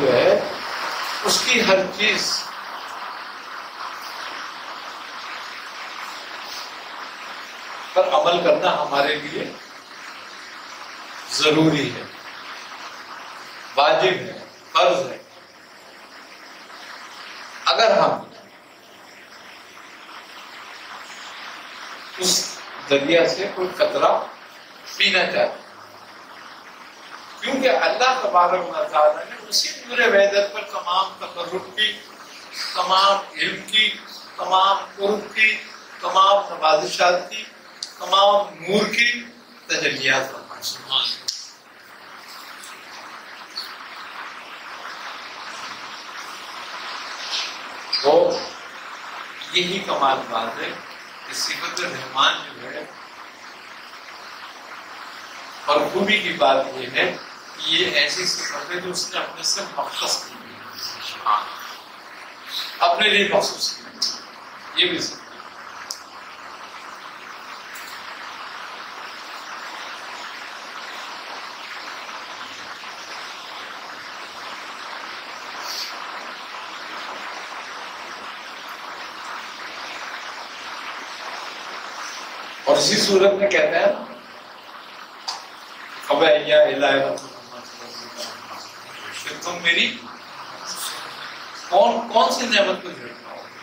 جو ہے اس کی ہر چیز پر عمل کرنا ہمارے لیے ضروری ہے، واجب ہے، فرض ہے۔ اگر ہم اس دریا سے کوئی قطرہ پینا چاہتے ہیں، کیونکہ اللہ تبارک و تعالیٰ نے اسی پورے وحدت پر تمام تقرب کی، تمام علم کی، تمام قرب کی، تمام نوازشات کی، تمام نور کی تجلیات فرمائی۔ تو یہی کمال بات ہے کہ صفت رحمان جو ہے، اور خوبی کی بات یہ ہے کہ یہ ایسی صفت ہے جو اس نے اپنے سے مختص کی ہے، اپنے لیے مخصوص کی، یہ بھی صفت ہے۔ اور اسی صورت میں کہتے ہیں کہ تم میری کون سی نعمت کو جھڑکا ہو؟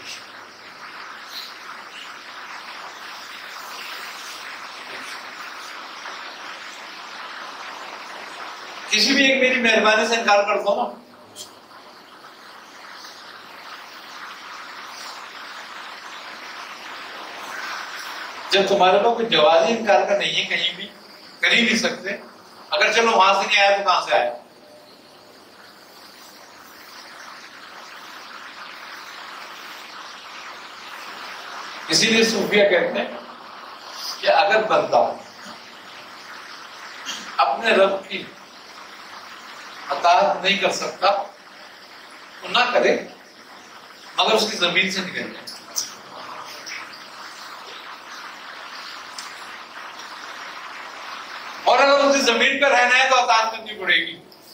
کسی بھی ایک میری مہربانی سے انکار کر دو نا، جب تمہارے پاس کوئی جوازی انکار کا نہیں ہے، کہیں بھی کر ہی نہیں سکتے، اگر چلو وہاں سے نہیں آیا تو کہاں سے آیا؟ اسی لیے صوفیہ کہتے ہیں کہ اگر بندہ اپنے رب کی اطاعت نہیں کر سکتا تو نہ کرے، مگر اس کی زمین سے نکل جائے۔ اور اگر اسی زمین پہ رہنا ہے تو اطاعت کرنی پڑے گی۔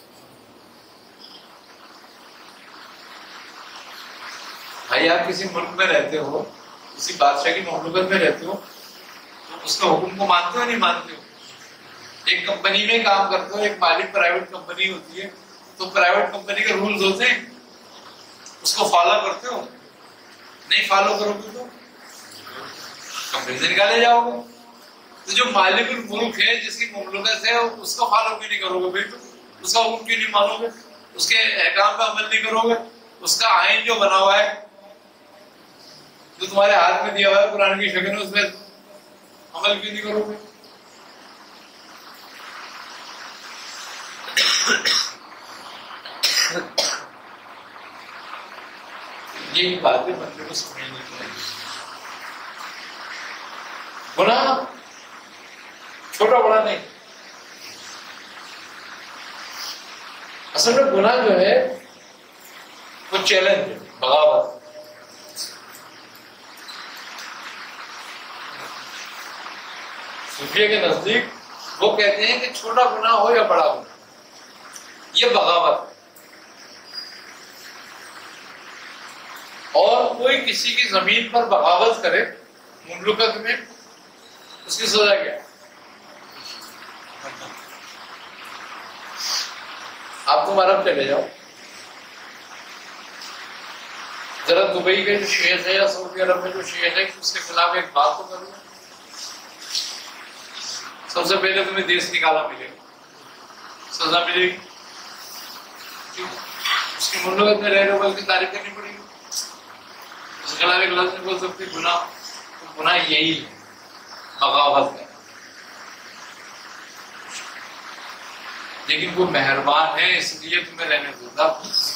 بھائی آپ کسی ملک میں رہتے ہو، کسی بادشاہ کی مملکت میں رہتے ہو، تو اس کے حکم کو مانتے ہو نہیں مانتے ہو؟ ایک کمپنی میں کام کرتے ہو، ایک مالک پرائیویٹ کمپنی ہوتی ہے، تو پرائیویٹ کمپنی کے رولز ہوتے ہیں، اس کو فالو کرتے ہو؟ نہیں فالو کرو گے تو کمپنی سے نکالے جاؤ گے۔ تو جو مالک الملک ہے، جس کی مملکت ہے، اس کو فالو کیوں نہیں کرو گے بھائی؟ تو اس کا حکم کیوں نہیں مانو گے؟ اس کے احکام پہ عمل نہیں کرو گے؟ اس کا آئین جو بنا ہوا ہے، جو تمہارے ہاتھ میں دیا ہوا ہے قرآن کی شکل میں، اس میں عمل کیوں نہیں کرو گے؟ یہی باتیں بندے کو سمجھنی چاہیے۔ گناہ چھوٹا بڑا نہیں، اصل میں گناہ جو ہے وہ چیلنج ہے، بغاوت۔ صوفیہ کے نزدیک وہ کہتے ہیں کہ چھوٹا گناہ ہو یا بڑا گناہ، یہ بغاوت۔ اور کوئی کسی کی زمین پر بغاوت کرے مملکت میں، اس کی سزا کیا؟ آپ تم عرب چلے جاؤ، ذرا دبئی کے جو شیخ ہے یا سعودی عرب میں جو شیخ ہے، اس کے خلاف ایک بات تو کرو۔ سب سے پہلے تمہیں دیش نکالا ملے گا، سزا ملے گی، اس کی مملکت میں رہ رہے، اس کی تعریف کرنی پڑے گی، اس کے خلاف ایک لفظ نہیں بول سکتی۔ گناہ یہی ہے، بغاوت ہے۔ لیکن وہ مہربان ہے، اس لیے تمہیں رہنے دیتا،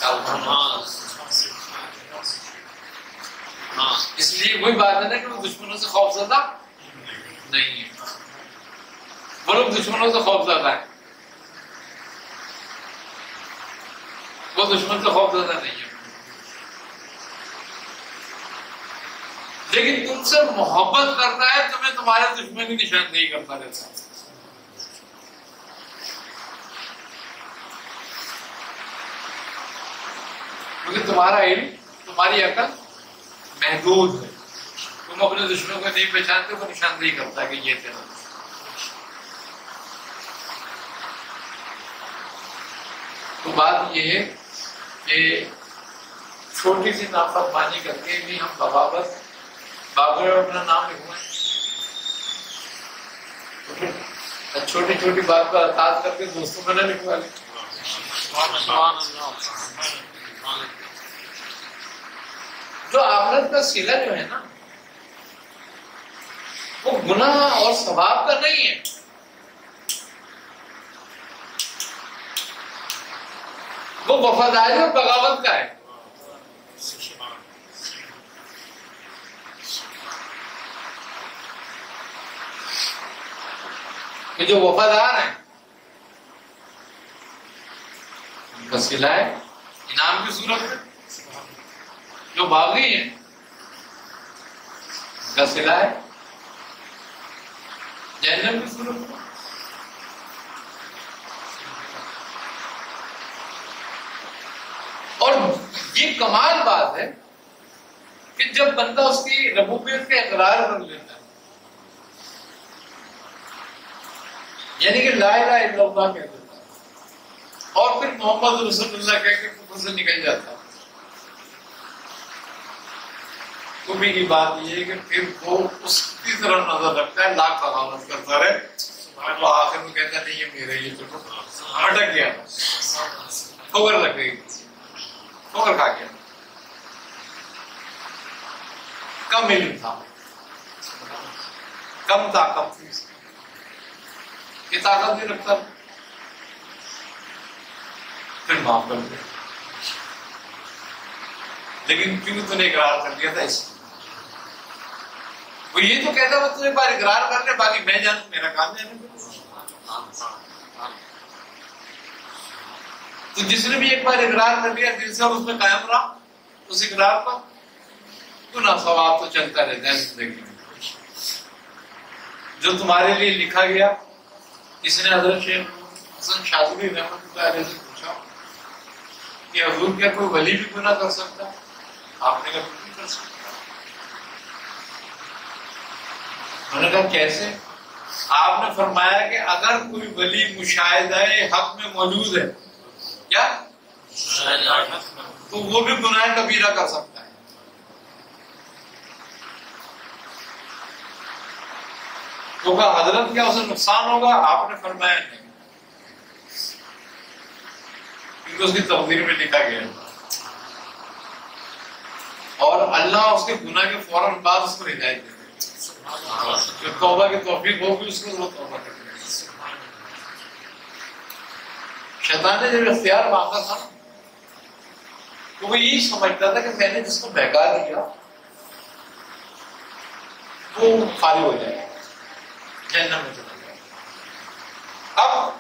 اس لیے وہی بات ہے نا کہ وہ دشمنوں سے خوف زدہ نہیں ہے۔ وہ لوگ دشمنوں سے خوف زدہ ہے، وہ دشمن سے خوف زدہ نہیں ہے، لیکن تم سے محبت کرتا ہے، تمہیں تمہارے دشمن کی نشاندہی کرتا رہتا ہے۔ کیونکہ تمہارا علم، تمہاری عقل محدود ہے. تم اپنے دشمنوں کو نہیں پہچانتے، وہ نشاندہی کرتا ہے کہ یہ تیرا. تو بات یہ ہے کہ چھوٹی سی نافرمانی کر کے بھی ہم بغاوت، بابر اپنا نام لکھوائیں، چھوٹی چھوٹی بات پر اطاعت کر کے دوستوں میں نہ لکھوا لیں. جو آخرت کا صلہ جو ہے نا، وہ گناہ اور ثواب کا نہیں ہے، وہ وفاداری اور بغاوت کا ہے. کہ جو وفادار ہیں ان کا صلہ ہے انعام کی صورت میں، جو باغی ہیں ان کا صلہ ہے جہنم کی صورت میں. اور یہ کمال بات ہے کہ جب بندہ اس کی ربوبیت کا اقرار کر لیتا ہے، یعنی کہ لا الہ الا اللہ کہہ دیتا ہے اور پھر محمد رسول اللہ کہہ کے کفر سے نکل جاتا ہے، کبھی کی بات یہ ہے کہ پھر وہ اس کی طرف نظر رکھتا ہے، لاکھ بغاوت کرتا رہے، تو آخر میں کہتا نہیں ہے میرا، یہ تو اٹک گیا، ٹھوکر لگ گئی، ٹھوکر کھا گیا. کم علم تھا، کم طاقت تھی، یہ طاقت نہیں رکھتا، پھر معاف کر دیا. لیکن کیوں تو نے اقرار کر دیا تھا اس میں، وہ یہ تو کہتا ہے تو ایک بار اقرار کر لے، باقی میں جانوں میرا کام ہے. تو جس نے بھی ایک بار اقرار کر لیا دل سے اور اس میں قائم رہا اس اقرار پر، گناہ ثواب تو چلتا رہتا ہے زندگی میں. جو تمہارے لیے لکھا گیا، کسی نے حضرت شیخ حسن شاذلی رحمۃ اللہ علیہ سے پوچھا کہ حضور کیا کوئی ولی بھی گناہ کر سکتا ہے؟ آپ نے کہا نہیں کر سکتا. انہوں نے کہا کیسے؟ آپ نے فرمایا کہ اگر کوئی ولی مشاہدہ حق میں موجود ہے، کیا تو وہ بھی گناہ کبیرہ کر سکتا ہے. تو کہا حضرت کیا اسے نقصان ہوگا؟ آپ نے فرمایا نہیں، کیونکہ اس کی تقدیر میں لکھا گیا اور اللہ اس کے گناہ کے فوراً بعد اس کو ہدایت دے گا. جو توبہ کی توفیق ہوگی اس کو وہ توبہ کرے گا. شیطان نے جب اختیار مانگا تھا تو وہ یہی سمجھتا تھا کہ میں نے جس کو بہکا دیا وہ خالی ہو جائے گا، جہنم میں چلا جائے گا. اب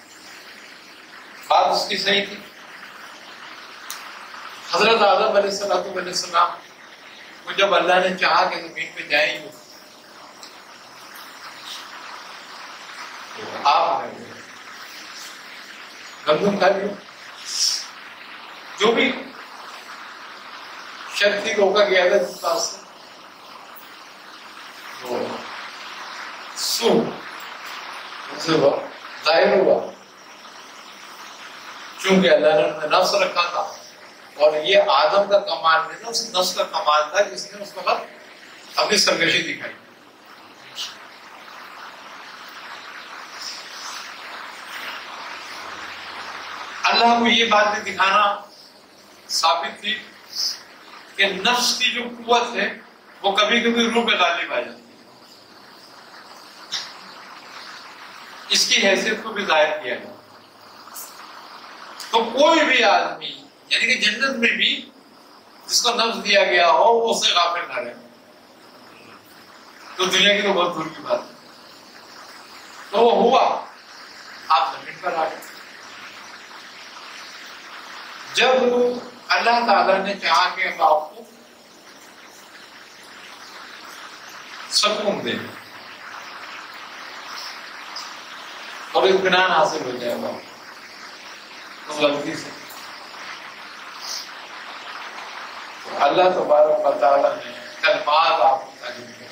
بات اس کی صحیح تھی. حضرت آدم علیہ السلام کو جب اللہ نے چاہا کہ زمین پہ جائیں گے تو آپ گندم کھا لیا، جو بھی شرط تھی روکا گیا تھا جس پاس سے، تو سو ظاہر ہوا چونکہ اللہ نے انہیں نفس رکھا تھا. اور یہ آدم کا کمال نہیں تھا، اس نفس کا کمال تھا جس نے اس وقت اپنی سرکشی دکھائی. اللہ کو یہ بات دکھانا ثابت تھی کہ نفس کی جو قوت ہے وہ کبھی کبھی روح پہ غالب آ جاتی ہے. اس کی حیثیت کو بھی ظاہر کیا گیا. تو کوئی بھی آدمی یعنی کہ جنت میں بھی جس کو نفس دیا گیا ہو وہ اسے غافل نہ رہے، تو دنیا کی تو بہت دور کی بات ہے. تو وہ ہوا، آپ زمین پر آ گئے. جب اللہ تعالیٰ نے چاہا کہ اب آپ کو سکون دے اور اطمینان حاصل ہو جائے گا، تو غلطی سے اللہ تبارک و تعالیٰ نے کلمات آپ کو تعلیم دی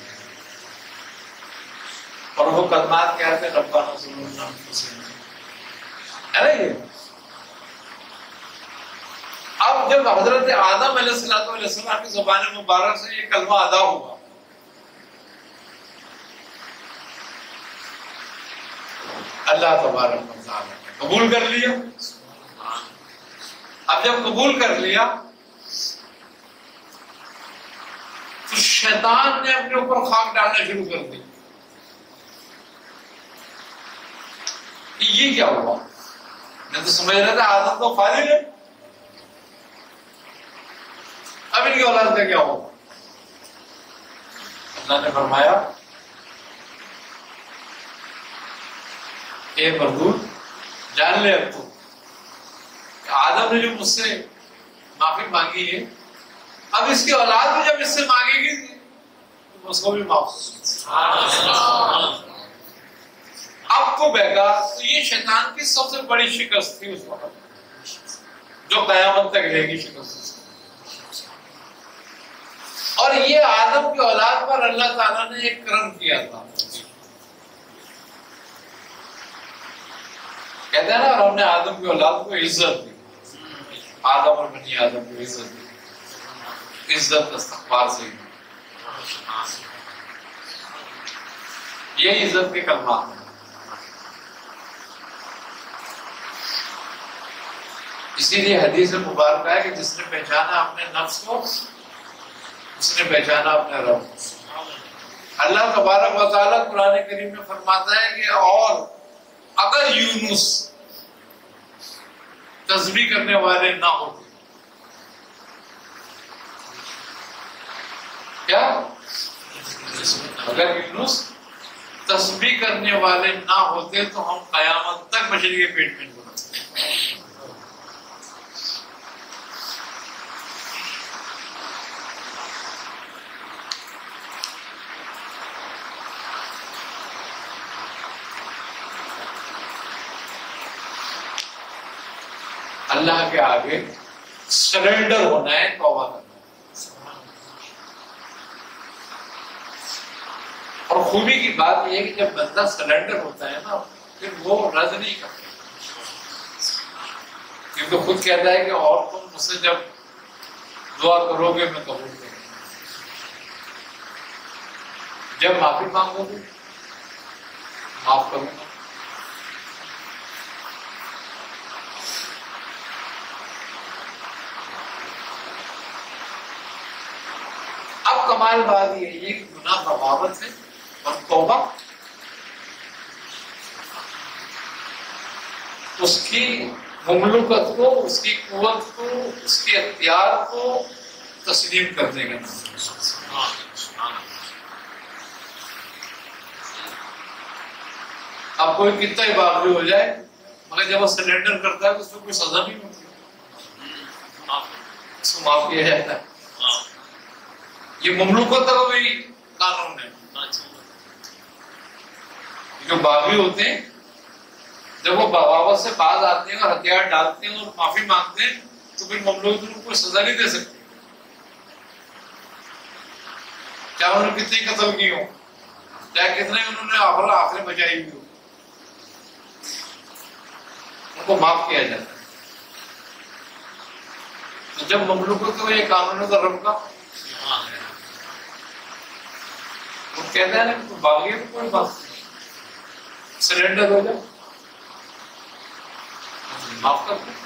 اور وہ کلمات کیا تھے؟ ربنا ظلمنا انفسنا، ہے نا یہ؟ اب جب حضرت آدم علیہ السلام کی زبان مبارک سے یہ کلمہ ادا ہوا، اللہ تبارک و تعالیٰ نے قبول کر لیا۔ اب جب قبول کر لیا تو شیطان نے اپنے اوپر خاک ڈالنا شروع کر دی۔ یہ کیا ہوا؟ میں تو سمجھ رہا تھا آدم تو فارغ ہے، اب ان کی اولاد کا کیا ہوگا؟ اللہ نے فرمایا اے مردود جان لے اب تو کہ آدم نے جو مجھ سے معافی مانگی ہے، اب اس کی اولاد بھی جب اس سے مانگے گی تو اس کو بھی معاف کروں۔ اب تو بہگا، تو یہ شیطان کی سب سے بڑی شکست تھی اس وقت، جو قیامت تک رہے گی شکست۔ اور یہ آدم کی اولاد پر اللہ تعالیٰ نے ایک کرم کیا تھا، کہتے ہیں نا، اور ہم نے آدم کی اولاد کو عزت دی، آدم اور بنی آدم کو عزت دی، عزت استغفار سے ہی، یہ عزت کے کلمات ہیں۔ اسی لیے حدیث مبارکہ ہے کہ جس نے پہچانا اپنے نفس کو، اس نے پہچانا اپنے رب کو۔ اللہ تبارک و تعالیٰ قرآن کریم میں فرماتا ہے کہ اور اگر یونس تسبیح کرنے والے نہ ہوتے، کیا؟ اگر یونس تسبیح کرنے والے نہ ہوتے تو ہم قیامت تک مچھلی کے پیٹ میں نہیں بنتے۔ اللہ کے آگے سرنڈر ہونا ہے، توبہ کرنا ہے۔ اور خوبی کی بات یہ ہے کہ جب بندہ سرنڈر ہوتا ہے نا، پھر وہ رد نہیں کرتا، کیونکہ خود کہتا ہے کہ اور تم مجھ سے جب دعا کرو گے میں قبول کروں گا، جب معافی مانگو گے معاف کروں گا۔ اب کمال بات یہ ہے کہ گناہ بغاوت ہے اور توبہ اس کی مملوکت کو، اس کی قوت کو، اس کے اختیار کو تسلیم کرنے کا نام۔ اب کوئی کتنا ہی باغی ہو جائے مگر جب وہ سرنڈر کرتا ہے تو اس کو کوئی سزا نہیں ہوتی، اس کو معاف کیا جاتا ہے۔ یہ مملوکت کا بھی قانون ہے۔ جو باغی ہوتے ہیں جب وہ بغاوت سے باز آتے ہیں اور ہتھیار ڈالتے ہیں اور معافی مانگتے ہیں تو پھر مملوک ان کو کوئی سزا نہیں دے سکتے، چاہے انہوں نے کتنے قتل کی ہو، چاہے کتنے انہوں نے آخریں بچائی ہوئی ہو، ان کو معاف کیا جاتا ہے۔ تو جب مملوکوں کو یہ قانون ہے رب کا، وہ کہتے ہیں نا باغی میں کوئی بات نہیں، سرنڈر ہو جائے معاف کر دیں۔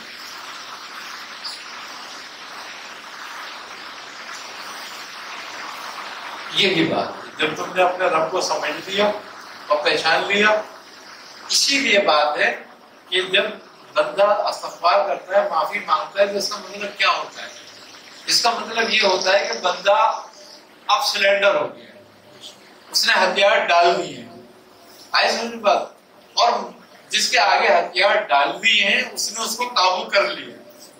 یہی بات ہے، جب تم نے اپنے رب کو سمجھ لیا اور پہچان لیا، اسی لیے بات ہے کہ جب بندہ استغفار کرتا ہے، معافی مانگتا ہے، تو اس کا مطلب کیا ہوتا ہے؟ اس کا مطلب یہ ہوتا ہے کہ بندہ اب سلنڈر ہو گیا، اس نے ہتھیار ڈال دیے ہیں، آئے سمجھ بات، اور جس کے آگے ہتھیار ڈال دیے ہیں اس نے اس کو قابو کر لیا،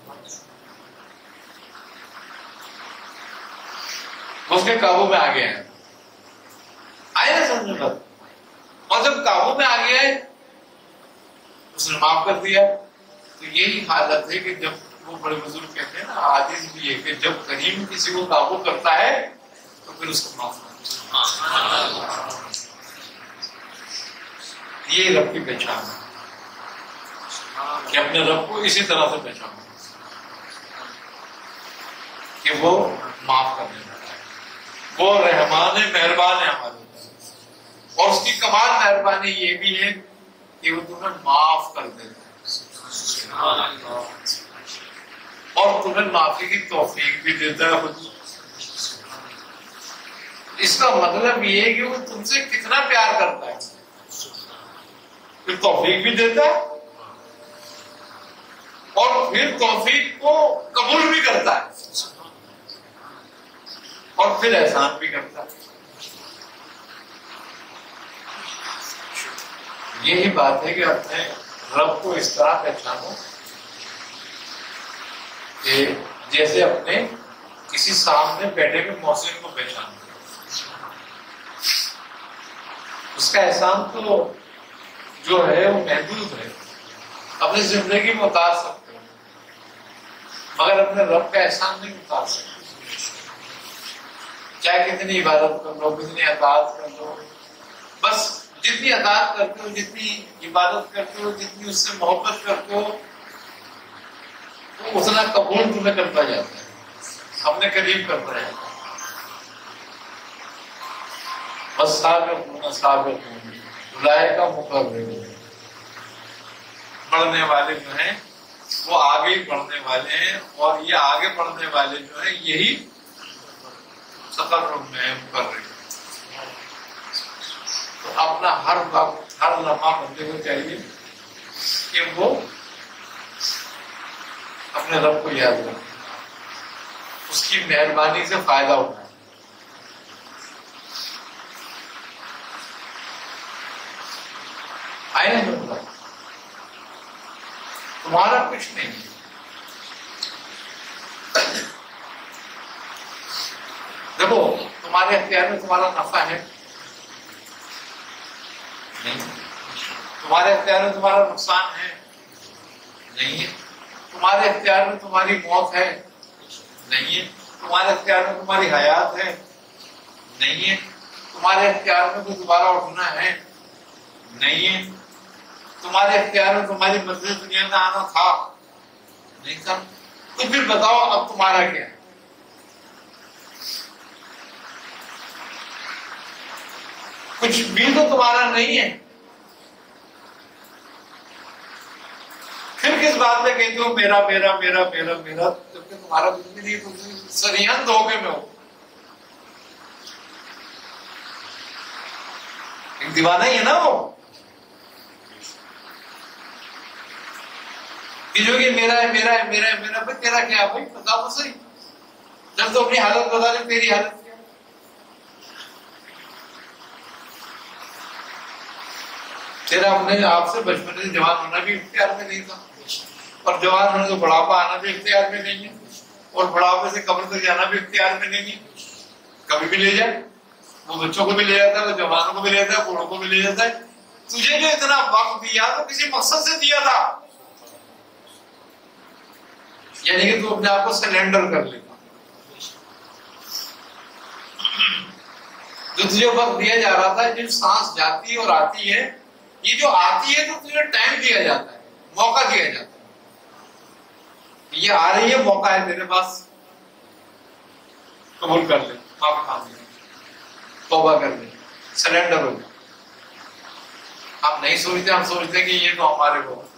اس کے قابو میں آ گیا ہے، آئے نا سمجھ بات۔ اور جب قابو میں آ گیا ہے اس نے معاف کر دیا، تو یہی حالت ہے کہ جب وہ بڑے بزرگ کہتے ہیں نا عادت بھی ہے کہ جب کریم کسی کو قابو کرتا ہے تو پھر اس کو معاف کرتا ہے. یہ رب کی پہچان ہے کہ اپنے رب کو اسی طرح سے پہچانو کہ وہ معاف کرنے والا ہے, وہ رحمان مہربان ہے ہمارے اوپر, اور اس کی کمال مہربانی یہ بھی ہے کہ وہ تمہیں معاف کر دیتا ہے اور تمہیں معافی کی توفیق بھی دیتا ہے خود. اس کا مطلب یہ ہے کہ وہ تم سے کتنا پیار کرتا ہے, پھر توفیق بھی دیتا ہے اور پھر توفیق کو قبول بھی کرتا ہے اور پھر احسان بھی کرتا ہے. یہی بات ہے کہ اپنے رب کو اس طرح پہچانو کہ جیسے اپنے کسی سامنے بیٹھے ہوئے محسن کو پہچانو. اس کا احسان تو جو ہے وہ محدود ہے, اپنی زندگی میں اتار سکتے ہو مگر اپنے رب کا احسان نہیں اتار سکتے. چاہے کتنی عبادت کر لو, کتنی اطاعت کر لو, بس جتنی اطاعت کرتے ہو, جتنی عبادت کرتے ہو, جتنی اس سے محبت کرتے ہو, وہ اتنا قبول تمہیں کرتا جاتا ہے, اپنے قریب کرتا جاتا ہے. بس سابقون اولئک مقربون, بڑھنے والے جو ہیں وہ آگے بڑھنے والے ہیں, اور یہ آگے بڑھنے والے جو ہیں یہی تقرب میں مقرب. تو اپنا ہر وقت ہر لمحہ بندے کو چاہیے کہ وہ اپنے رب کو یاد رکھے, اس کی مہربانی سے فائدہ اٹھائے. آئے مطلب تمہارا کچھ نہیں, دیکھو تمہارے اختیار میں تمہارا نفع ہے نہیں, تمہارے اختیار میں تمہارا نقصان ہے نہیں ہے, تمہارے اختیار میں تمہاری موت ہے نہیں ہے, تمہارے اختیار میں تمہاری حیات ہے نہیں ہے, تمہارے اختیار میں کوئی دوبارہ اٹھنا ہے نہیں ہے, تمہارے اختیار میں تمہاری منزل دنیا میں آنا تھا نہیں تھا. تو پھر بتاؤ اب تمہارا کیا ہے؟ کچھ بھی تو تمہارا نہیں ہے. پھر کس بات میں کہتے ہو میرا میرا میرا میرا میرا, جبکہ تمہارا کچھ بھی نہیں, تم سریحان دھوکے میں ہو. ایک دیوانہ ہی ہے نا وہ کہ جو کہ میرا ہے میرا ہے میرا ہے میرا, بھائی تیرا کیا بھائی بتا تو صحیح. جب تو اپنی حالت بتا دے تیری حالت کیا. تیرا اپنے آپ سے بچپن سے جوان ہونا بھی اختیار میں نہیں تھا, اور جوان ہونے سے بڑھاپا آنا بھی اختیار میں نہیں ہے, اور بڑھاپے سے قبر تک جانا بھی اختیار میں نہیں ہے. کبھی بھی لے جائے, وہ بچوں کو بھی لے جاتا ہے, وہ جوانوں کو بھی لے جاتا ہے, بوڑھوں کو بھی لے جاتا ہے. تجھے جو اتنا وقت دیا تو کسی مقصد سے دیا تھا, یعنی کہ تو اپنے آپ کو سرینڈر کر لیتا. جو تجھے وقت دیا جا رہا تھا, جب سانس جاتی اور آتی ہے, یہ جو آتی ہے تو تجھے ٹائم دیا جاتا ہے, موقع دیا جاتا ہے. یہ آ رہی ہے, موقع ہے تیرے پاس, قبول کر لے, معافی مانگ لے, توبہ کر لے, سرینڈر ہو جائے. ہم نہیں سوچتے, ہم سوچتے کہ یہ تو ہمارے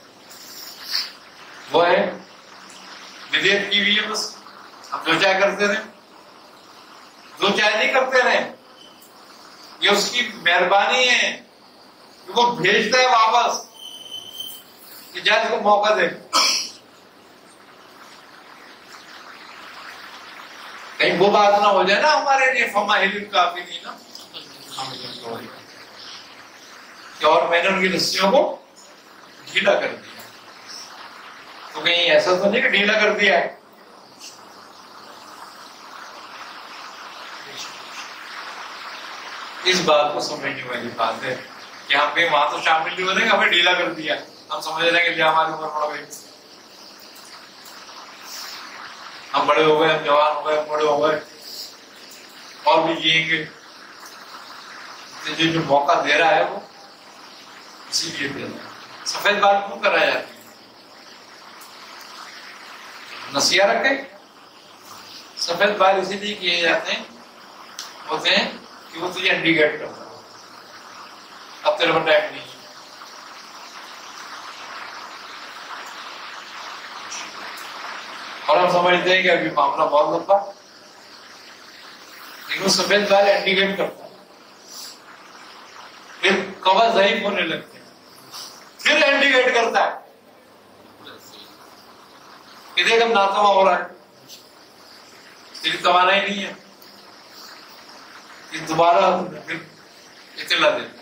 وہ ہے بدعت کی ہوئی ہے, بس ہم جو چاہے کرتے رہے, جو چاہے نہیں کرتے رہے. یہ اس کی مہربانی ہے کہ وہ بھیجتا ہے واپس کہ جا اس کو موقع دے. کہیں وہ بات نہ ہو جائے نا ہمارے لیے فماہل کافی نہیں نا, کہ اور میں نے ان کی رسیوں کو ڈھیلا کر دیا. تو کہیں ایسا تو نہیں کہ ڈھیلا کر دیا ہے. اس بات کو سمجھنے والی بات ہے کہ ہم کہیں وہاں تو شامل نہیں ہو رہے, ہمیں ڈھیلا کر دیا, ہم سمجھ رہے ہیں کہ ہماری عمر پڑ گئی. ہم بڑے ہو گئے، ہم جوان ہو گئے، ہم بڑے ہو گئے اور بھی جئیں گے. جو موقع دے رہا ہے وہ اسی لیے دے رہا ہے. سفید بال کیوں کرایا جاتی ہے؟ نسیہ رکھے. سفید بال اسی لیے کیے جاتے ہیں ہوتے ہیں کہ وہ تجھے انڈیکیٹ کرتا ہے اب تیرے کو ٹائم نہیں. اور ہم سمجھتے ہیں کہ ابھی معاملہ بہت لمبا، لیکن سفید بال انڈیکیٹ کرتا ہے. پھر کور ضعیف ہونے لگتے ہیں، پھر انڈیکیٹ کرتا ہے کہ دیکھ اب ناتواں ہو رہا ہے، تیری توانائی نہیں ہے، کہ دوبارہ پھر اطلاع دیتا ہے.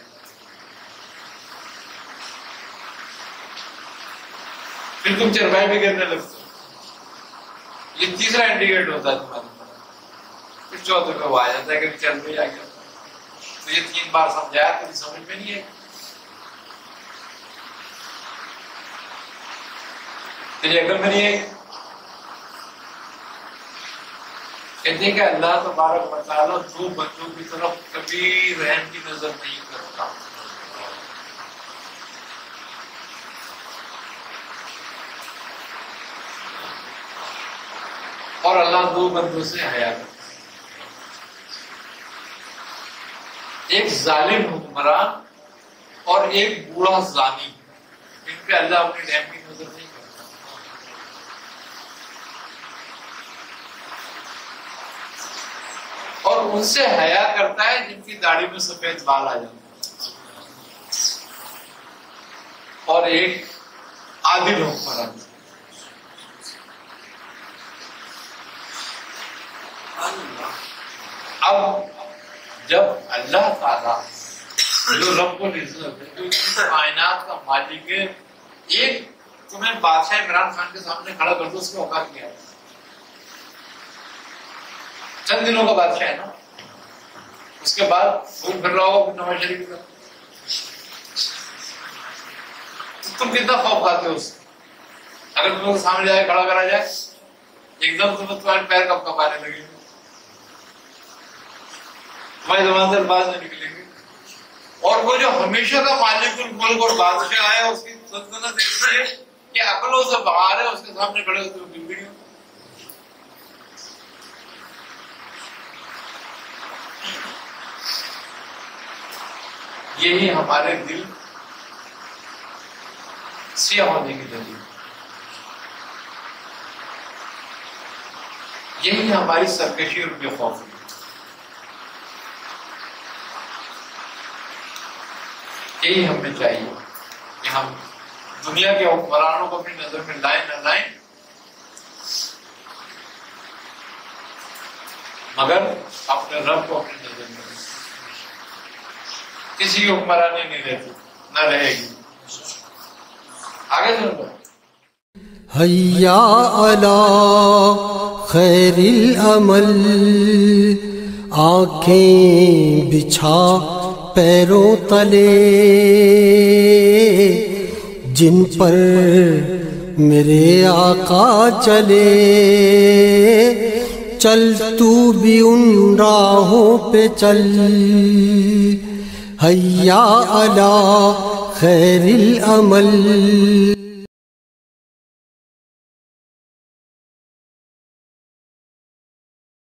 پھر تم چرپائی بھی گرنے لگتے ہو. یہ تیسرا انڈیکیٹ ہوتا ہے تمہارے پاس. پھر چوتھے پہ وہ آ جاتا ہے کہ چل بھی آ گیا. تو یہ 3 بار سمجھایا تیری سمجھ میں نہیں ہے. تیری عقل میں نہیں ہے. کہتے ہیں کہ اللہ تبارک و تعالیٰ دو بندوں کی طرف کبھی رحم کی نظر نہیں کرتا. اور اللہ دو بندوں سے حیا کرتا ہے. ایک ظالم حکمران اور ایک بوڑھا زانی. ان پہ اللہ اپنی رحم کی نظر نہیں کرتا. اور ان سے حیا کرتا ہے جن کی داڑھی میں سفید بال آ جاتے ہیں. اور ایک عادل حکمران. اب جب اللہ تعالیٰ جو رب العزت ہے، جو کائنات کا مالک ہے، ایک تمہیں بادشاہ عمران خان کے سامنے کھڑا کر دو، اس میں اوقات کیا ہے؟ چند دنوں کا بادشاہ ہے نا. اس کے بعد گھوم پھر رہا ہوگا نواز شریف کا. تم کتنا خوف کھاتے ہو اس سے؟ اگر تمہیں سامنے جائے کھڑا کرا جائے ایک دم تمہیں تمہارے پیر کب کب آنے لگے گے، تمہاری زبان سے الفاظ نہیں نکلیں گے. اور وہ جو ہمیشہ کا مالک الملک اور بادشاہ ہے، اس کی سلطنت ایسی ہے کہ عقلوں سے باہر ہے، اس کے سامنے کھڑے ہوتے ہوئے بھی نہیں. یہی ہمارے دل سیاہ ہونے کی دلیل، یہی ہماری سرکشی اور بے خوفی. یہی ہمیں چاہیے کہ ہم دنیا کے حکمرانوں کو اپنی نظر میں لائیں نہ لائیں، مگر اپنے رب کو اپنی نظر میں. کسی کی حکمرانی نہیں رہتی، نہ رہے گی. آگے سن لو. حیا علی خیر العمل، آنکھیں بچھا پیروں تلے، جن پر میرے آقا چلے، چل تو بھی ان راہوں پہ چل. حیا علی خیر العمل،